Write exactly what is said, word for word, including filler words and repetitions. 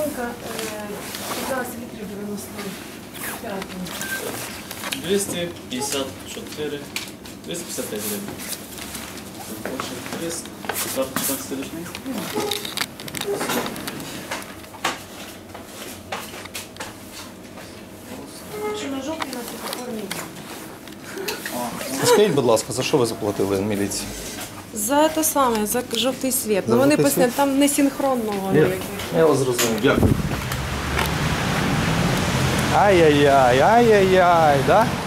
Колонка п'ятнадцять літрів дев'яносто п'ять. двісті п'ятдесят чотири, двісті п'ятдесят п'ять гривень. Карточка следующий. Що на жовтий на світлофорній. Скажіть, будь ласка, за що ви заплатили міліції? За те саме, за жовтий світ. За Ну вони жовтий постійно, світ? там не синхронно воно якось. Я вас зрозумів. Дякую. Ай-яй-яй, ай-яй-яй, да?